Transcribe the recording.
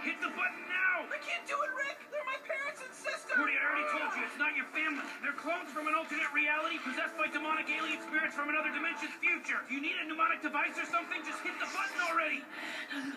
Hit the button now! I can't do it, Rick! They're my parents and sister! Morty, I already told you, it's not your family. They're clones from an alternate reality possessed by demonic alien spirits from another dimension's future. If you need a mnemonic device or something, just hit the button already!